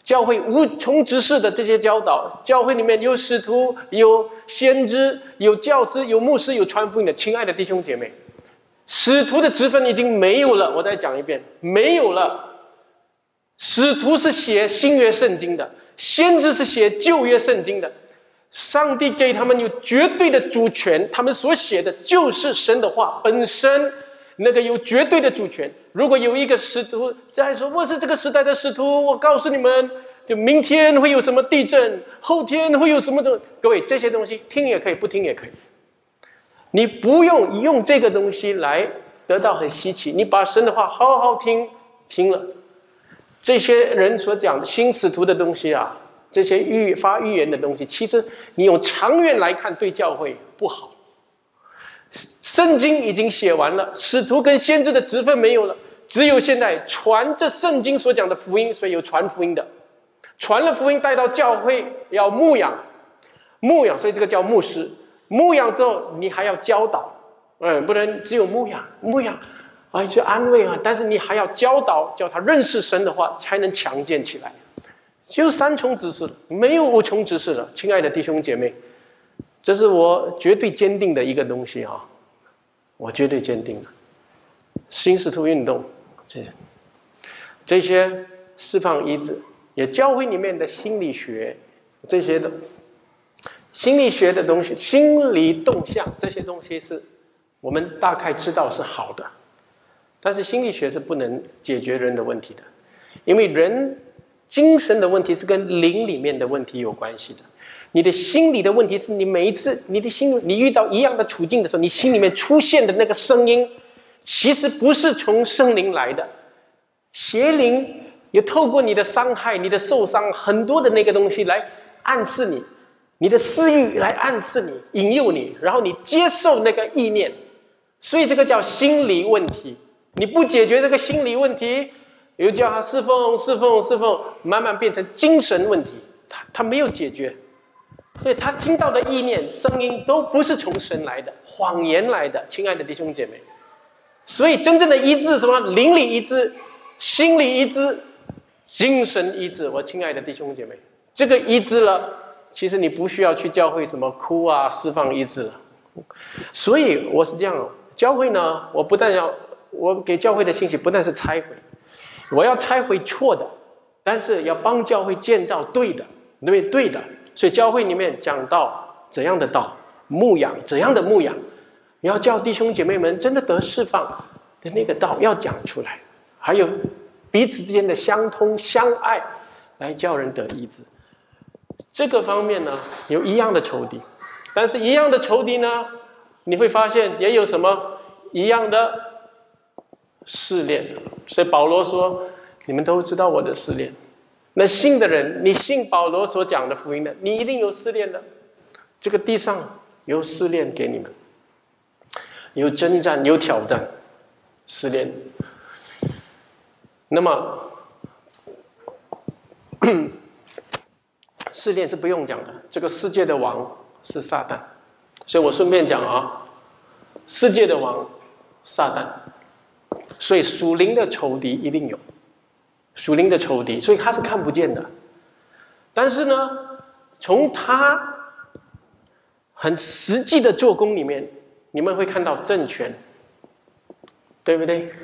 教会无从执事的这些教导，教会里面有使徒、有先知、有教师、有牧师、有传福音的。亲爱的弟兄姐妹，使徒的职分已经没有了。我再讲一遍，没有了。使徒是写新约圣经的，先知是写旧约圣经的。上帝给他们有绝对的主权，他们所写的就是神的话本身，那个有绝对的主权。如果有一个使徒在说我是这个时代的使徒，我告诉你们，就明天会有什么地震，后天会有什么的，各位这些东西听也可以，不听也可以。你不用这个东西来得到很稀奇，你把神的话好好听了。这些人所讲的新使徒的东西啊，这些发预言的东西，其实你用长远来看对教会不好。圣经已经写完了，使徒跟先知的职分没有了，只有现在传这圣经所讲的福音，所以有传福音的，传了福音带到教会要牧养，所以这个叫牧师。牧养之后你还要教导，不能只有牧养啊，去安慰啊，但是你还要教导，叫他认识神的话，才能强健起来。就三重职事，没有五重职事了，亲爱的弟兄姐妹，这是我绝对坚定的一个东西啊，我绝对坚定的。新使徒运动，这些释放医治，也教会里面的心理学这些的。心理学的东西，心理动向这些东西是我们大概知道是好的，但是心理学是不能解决人的问题的，因为人精神的问题是跟灵里面的问题有关系的。你的心理的问题是你每一次你遇到一样的处境的时候，你心里面出现的那个声音，其实不是从圣灵来的，邪灵也透过你的伤害、你的受伤，很多的那个东西来暗示你。你的私欲来暗示你、引诱你，然后你接受那个意念，所以这个叫心理问题。你不解决这个心理问题，又叫他侍奉，慢慢变成精神问题。他没有解决，所以他听到的意念、声音都不是从神来的，谎言来的。亲爱的弟兄姐妹，所以真正的医治什么？灵里医治、心理医治、精神医治。我亲爱的弟兄姐妹，这个医治了。其实你不需要去教会什么哭啊、释放医治了，所以我是这样。教会呢，我给教会的信息不但是拆毁，我要拆毁错的，但是要帮教会建造对的，对的。所以教会里面讲到怎样的道，牧养怎样的牧养，要叫弟兄姐妹们真的得释放的那个道要讲出来，还有彼此之间的相通相爱，来叫人得医治。这个方面呢，有一样的仇敌，但是一样的仇敌呢，你会发现也有什么一样的试炼。所以保罗说：“你们都知道我的试炼。”那信的人，你信保罗所讲的福音的，你一定有试炼的。这个地上有试炼给你们，有征战，有挑战，试炼。那么试炼是不用讲的，这个世界的王是撒旦，所以我顺便讲啊，世界的王撒旦，所以属灵的仇敌一定有，属灵的仇敌，所以他是看不见的，但是呢，从他很实际的做工里面，你们会看到政权，对不对？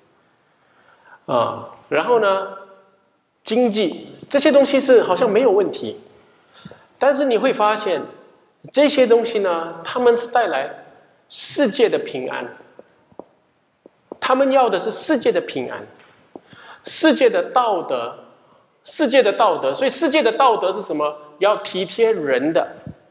然后呢，经济这些东西是好像没有问题。但是你会发现，这些东西呢，他们是带来世界的平安。他们要的是世界的平安，世界的道德，所以世界的道德是什么？要体贴人的，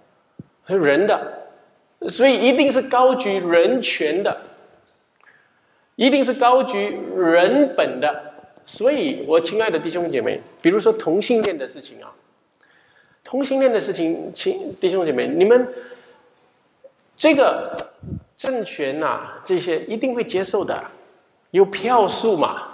所以一定是高举人权的，一定是高举人本的。所以，我亲爱的弟兄姐妹，比如说同性恋的事情啊。同性恋的事情，弟兄姐妹，你们这个政权啊，这些一定会接受的，有票数嘛。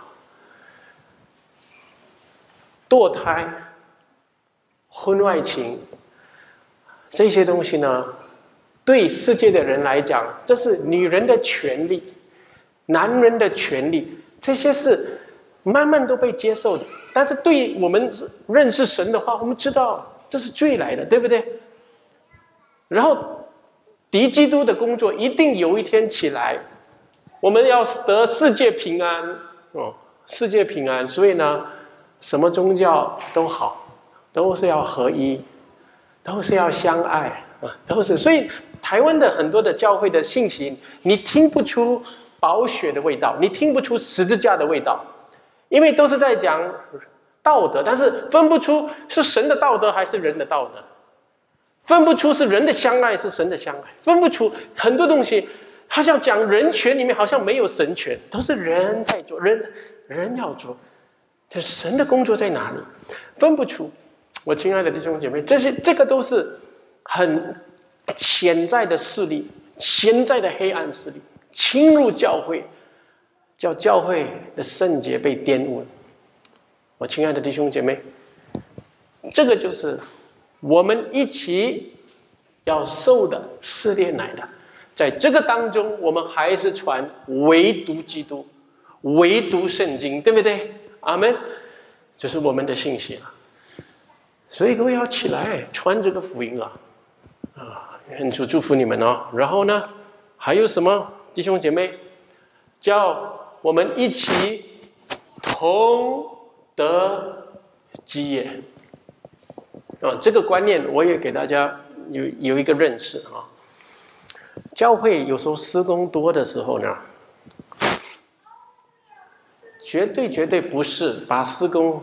堕胎、婚外情这些东西呢，对世界的人来讲，这是女人的权利、男人的权利，这些是慢慢都被接受的。 但是对我们认识神的话，我们知道这是罪来的，对不对？然后敌基督的工作一定有一天起来，我们要得世界平安哦，世界平安。所以呢，什么宗教都好，都是要合一，都是要相爱啊，都是。所以台湾的很多的教会的信息，你听不出宝血的味道，你听不出十字架的味道，因为都是在讲道德，但是分不出是神的道德还是人的道德，分不出是人的相爱是神的相爱，分不出很多东西，好像讲人权里面好像没有神权，都是人在做，人要做，这神的工作在哪里？分不出。我亲爱的弟兄姐妹，这个都是很潜在的势力，潜在的黑暗势力侵入教会，叫教会的圣洁被玷污。我亲爱的弟兄姐妹，这个就是我们一起要受的试炼来的。在这个当中，我们还是传唯独基督，唯独圣经，对不对？阿们。这是我们的信息了。所以各位要起来传这个福音啊！愿主祝福你们哦。然后呢，还有什么弟兄姐妹，叫我们一起同得基业啊！这个观念我也给大家有一个认识啊。教会有时候施工多的时候呢，绝对不是把施工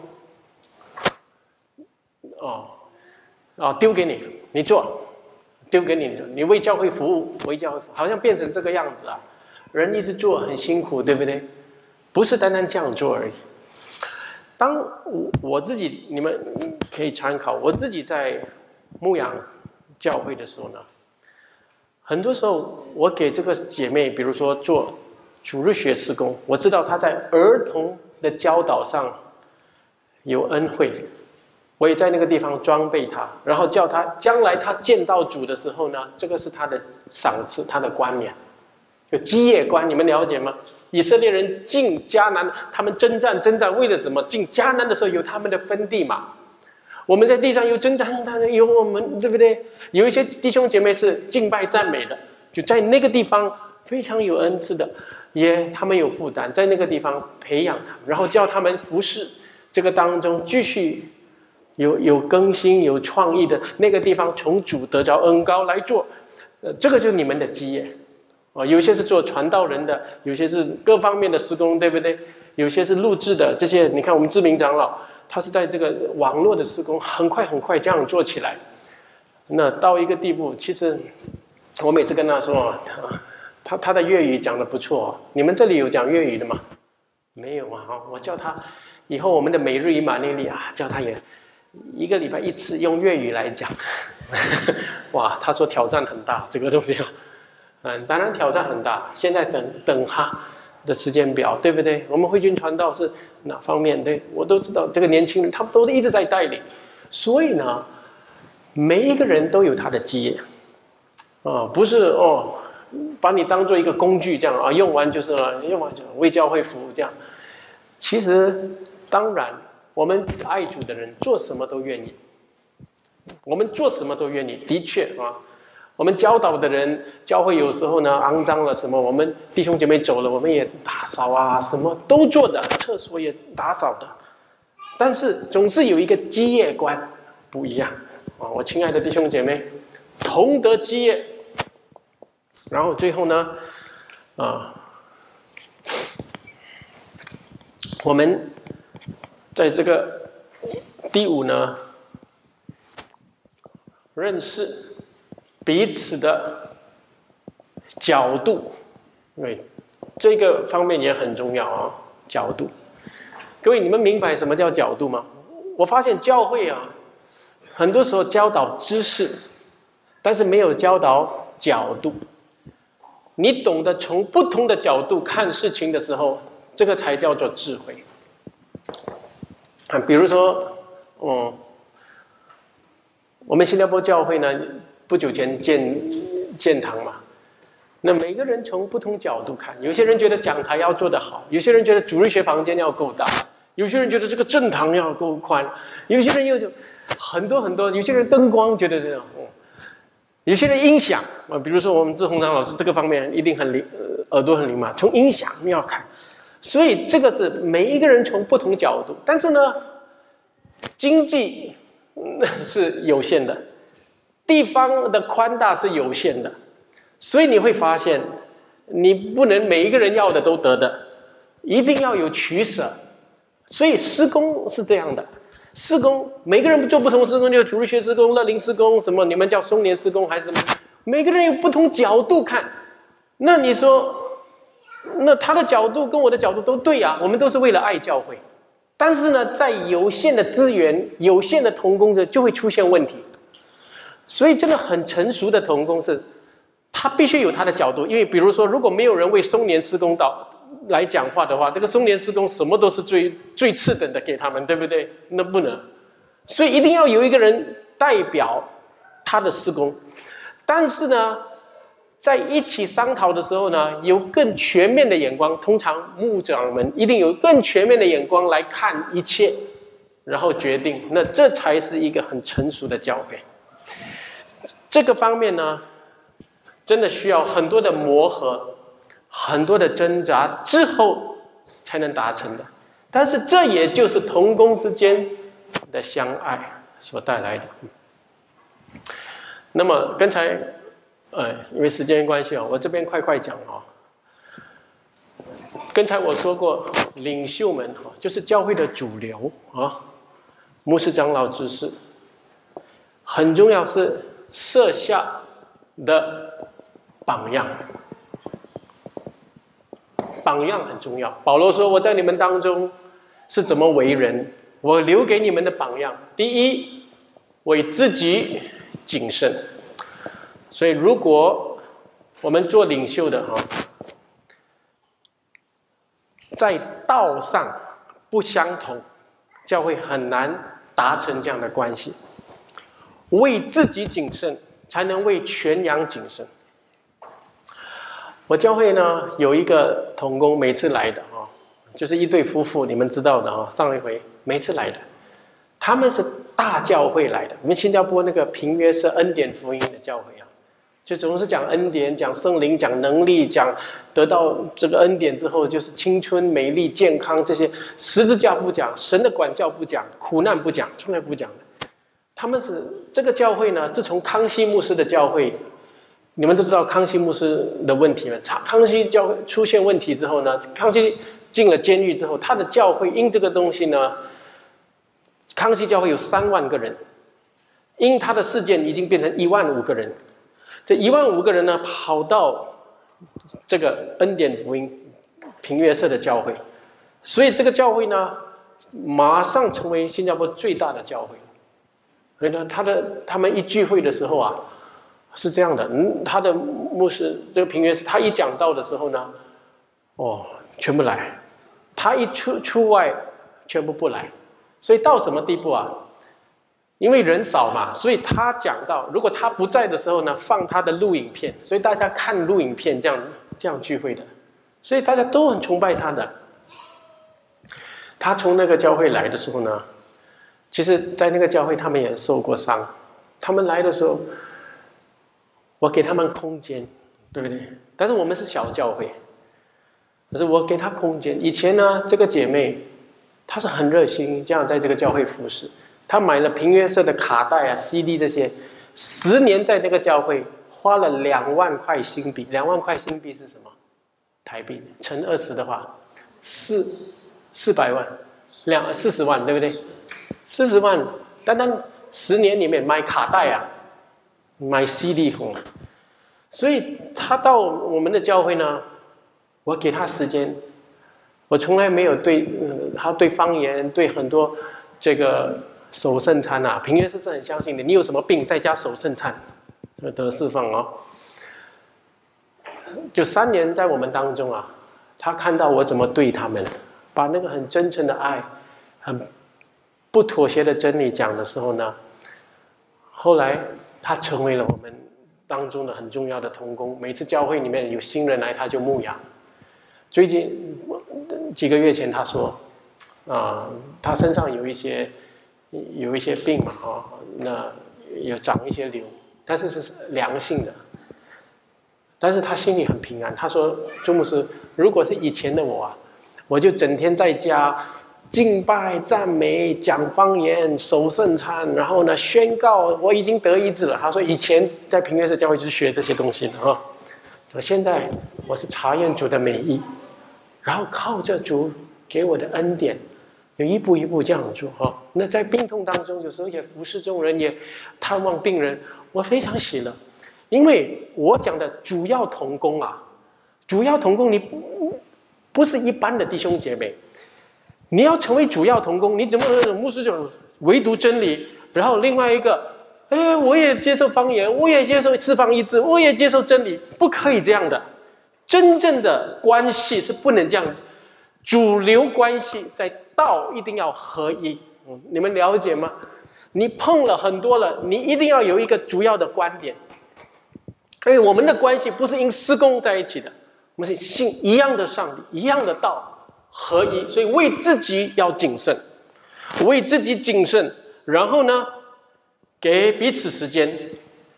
丢给你，你做，丢给你，你为教会服务，为教会服务，好像变成这个样子啊！人一直做很辛苦，对不对？不是单单这样做而已。当我自己，你们可以参考，我自己在牧养教会的时候呢，很多时候我给这个姐妹，比如说做主日学事工，我知道她在儿童的教导上有恩惠。我也在那个地方装备他，然后叫他将来他见到主的时候呢，这个是他的赏赐，他的冠冕，就基业冠，你们了解吗？以色列人进迦南，他们征战，为了什么？进迦南的时候有他们的分地嘛。我们在地上有征战，有我们，对不对？有一些弟兄姐妹是敬拜赞美的，就在那个地方非常有恩赐的，他们有负担，在那个地方培养他们，然后叫他们服侍这个当中继续。有更新、有创意的那个地方，从主得着恩膏来做，这个就是你们的基业，有些是做传道人的，有些是各方面的施工，对不对？有些是录制的，这些你看我们志明长老，他是在这个网络的施工，很快这样做起来，那到一个地步，其实我每次跟他说，他的粤语讲得不错，你们这里有讲粤语的吗？没有啊，我叫他以后我们的每日以马内利啊，叫他也。1个礼拜1次用粤语来讲，哇！他说挑战很大，这个东西当然挑战很大。现在等他的时间表，对不对？我们慧君传道是哪方面？对我都知道，这个年轻人他们都一直在带领，所以呢，每一个人都有他的基业不是把你当做一个工具这样用完就是为教会服务这样。其实当然。我们爱主的人做什么都愿意，我们做什么都愿意。的确我们教导的人，教会有时候呢肮脏了什么，我们弟兄姐妹走了，我们也打扫啊，什么都做的，厕所也打扫的。但是总是有一个基业观不一样我亲爱的弟兄姐妹，同得基业。然后最后呢，我们。在这个第5呢，认识彼此的角度，因为这个方面也很重要角度。各位，你们明白什么叫角度吗？我发现教会很多时候教导知识，但是没有教导角度。你懂得从不同的角度看事情的时候，这个才叫做智慧。比如说，我们新加坡教会呢，不久前建堂嘛，那每个人从不同角度看，有些人觉得讲台要做得好，有些人觉得主日学房间要够大， 有些人觉得这个正堂要够宽，有些人又很多，有些人灯光觉得这样，有些人音响啊，比如说我们志宏章老师这个方面一定很灵，耳朵很灵嘛，从音响你要看，所以这个是每一个人从不同角度，但是呢，经济是有限的，地方的宽大是有限的，所以你会发现，你不能每一个人要的都得的，一定要有取舍。所以施工是这样的，施工每个人做不同施工，就主日学施工、乐龄施工，什么你们叫松年施工还是什么，每个人有不同角度看。那你说，那他的角度跟我的角度都对啊，我们都是为了爱教会。但是呢，在有限的资源、有限的同工者就会出现问题。所以真的很成熟的同工是，他必须有他的角度，因为比如说，如果没有人为松年施工来讲话的话，这个松年施工什么都是最次等的给他们，对不对？那不能，所以一定要有一个人代表他的施工。但是呢，在一起商讨的时候呢，有更全面的眼光，通常牧长们一定有更全面的眼光来看一切，然后决定。那这才是一个很成熟的教会。这个方面呢，真的需要很多的磨合，很多的挣扎之后才能达成的。但是这也就是同工之间的相爱所带来的。那么刚才因为时间关系我这边快讲刚才我说过，领袖们就是教会的主流牧师、长老、执事，很重要是设下的榜样。榜样很重要。保罗说：“我在你们当中是怎么为人，我留给你们的榜样。第一，为自己谨慎。所以，如果我们做领袖的在道上不相同，教会很难达成这样的关系。为自己谨慎，才能为全羊谨慎。”我教会呢有一个同工，每次来的就是一对夫妇，你们知道的上一回每次来的，他们是大教会来的。我们新加坡那个平约是恩典福音的教会就总是讲恩典、讲圣灵、讲能力、讲得到这个恩典之后就是青春、美丽、健康，这些十字架不讲，神的管教不讲，苦难不讲，从来不讲的。他们是这个教会呢，自从康熙牧师的教会。你们都知道康熙牧师的问题了。康熙教会出现问题之后呢，康熙进了监狱之后，他的教会因这个东西呢，康熙教会有3万个人，因他的事件已经变成15000个人。这15000个人呢，跑到这个恩典福音平约社的教会，所以这个教会呢，马上成为新加坡最大的教会。所以呢，他们一聚会的时候是这样的，他的牧师这个平约，他一讲道的时候呢，全部来；他一出外，全部不来。所以到什么地步因为人少嘛，所以他讲道，如果他不在的时候呢，放他的录影片，所以大家看录影片这样聚会的，所以大家都很崇拜他的。他从那个教会来的时候呢，其实在那个教会他们也受过伤，他们来的时候。我给他们空间，对不对？但是我们是小教会，可是我给他空间。以前呢，这个姐妹她是很热心，这样在这个教会服侍。她买了平约社的卡带CD 这些，10年在这个教会花了2万块新币。2万块新币是什么？台币乘20的话，400万，40万，对不对？40万，单单10年里面买卡带买 CD 所以他到我们的教会呢，我给他时间，我从来没有他对方言，对很多这个守圣餐平约社是很相信的，你有什么病在家守圣餐，得释放就3年在我们当中他看到我怎么对他们，把那个很真诚的爱，很不妥协的真理讲的时候呢，后来。他成为了我们当中的很重要的同工，每次教会里面有新人来，他就牧养。最近几个月前，他说：“ 他身上有一些病嘛，那有长一些瘤，但是是良性的，但是他心里很平安。他说：“朱牧师，如果是以前的我啊，我就整天在家敬拜、赞美、讲方言、守圣餐，然后呢宣告我已经得医治了。”他说：“以前在平约瑟教会就是学这些东西的啊。说现在我是查验主的美意，然后靠着主给我的恩典。”有一步一步这样做哈，那在病痛当中，有时候也服侍众人，也探望病人，我非常喜乐，因为我讲的主要同工啊，主要同工你不是一般的弟兄姐妹，你要成为主要同工，你怎么牧师讲唯独真理，然后另外一个，我也接受方言，我也接受释放医治，我也接受真理，不可以这样的，真正的关系是不能这样，主流关系在。道一定要合一，你们了解吗？你碰了很多了，你一定要有一个主要的观点。所以我们的关系不是因施工在一起的，我们是信一样的上帝，一样的道，合一。所以为自己要谨慎，为自己谨慎，然后呢，给彼此时间，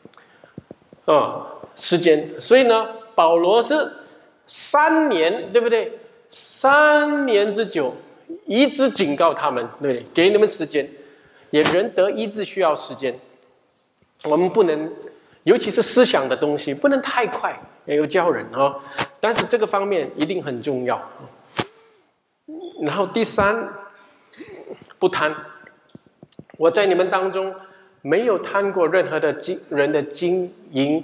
时间。所以呢，保罗是3年，对不对？3年之久。一直警告他们，对不对？给你们时间，也人得医治需要时间。我们不能，尤其是思想的东西，不能太快，也有教人但是这个方面一定很重要。然后第3，不贪。我在你们当中没有贪过任何的人的金银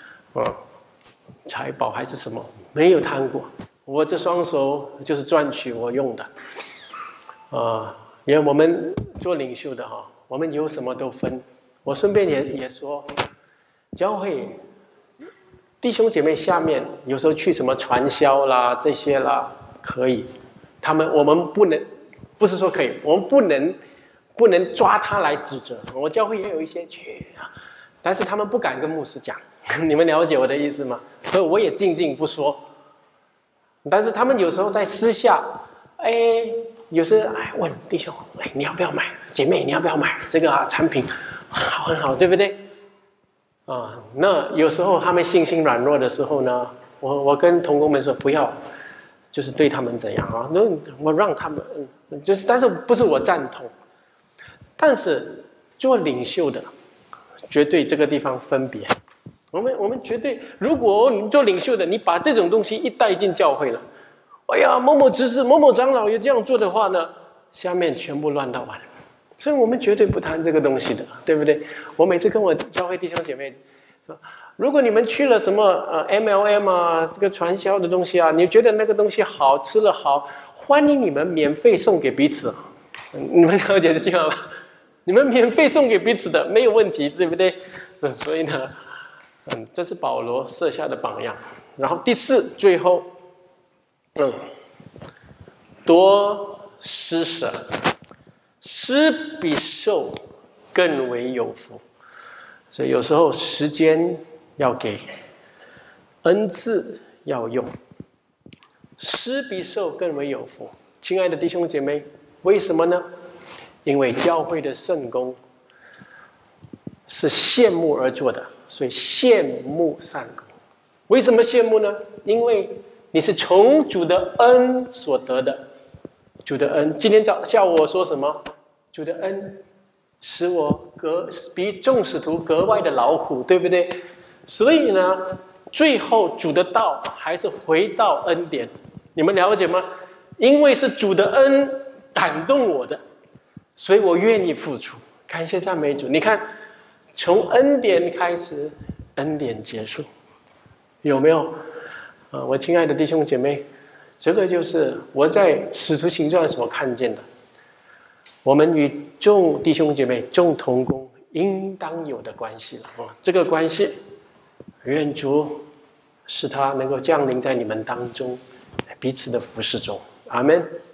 财宝还是什么，没有贪过。我这双手就是赚取我用的。因为我们做领袖的我们有什么都分。我顺便也说，教会弟兄姐妹下面有时候去什么传销啦这些啦，可以，我们不能，不是说可以，我们不能抓他来指责。我教会也有一些去，但是他们不敢跟牧师讲，你们了解我的意思吗？所以我也静不说。但是他们有时候在私下，有时问弟兄，你要不要买？姐妹，你要不要买这个产品？很好，对不对？那有时候他们信心软弱的时候呢，我跟同工们说不要，就是对他们怎样那我让他们但是不是我赞同，但是做领袖的绝对这个地方分别。我们绝对，如果你做领袖的，你把这种东西一带进教会了。某某执事、某某长老也这样做的话呢，下面全部乱到完。所以我们绝对不谈这个东西的，对不对？我每次跟我教会弟兄姐妹说，如果你们去了什么MLM 这个传销的东西你觉得那个东西好吃了好，欢迎你们免费送给彼此。你们了解这句话吗？你们免费送给彼此的没有问题，对不对？所以呢，这是保罗设下的榜样。然后第4，最后。多施舍，施比受更为有福。所以有时候时间要给，恩赐要用，施比受更为有福。亲爱的弟兄姐妹，为什么呢？因为教会的圣工是羡慕而做的，所以羡慕善工。为什么羡慕呢？因为你是从主的恩所得的，主的恩。今天下午我说什么？主的恩使我比众使徒格外的劳苦，对不对？所以呢，最后主的道还是回到恩典，你们了解吗？因为是主的恩感动我的，所以我愿意付出。感谢赞美主！你看，从恩典开始，恩典结束，有没有？我亲爱的弟兄姐妹，这个就是我在使徒行传所看见的。我们与众弟兄姐妹、众同工应当有的关系了这个关系，愿主使他能够降临在你们当中，彼此的服事中。阿们。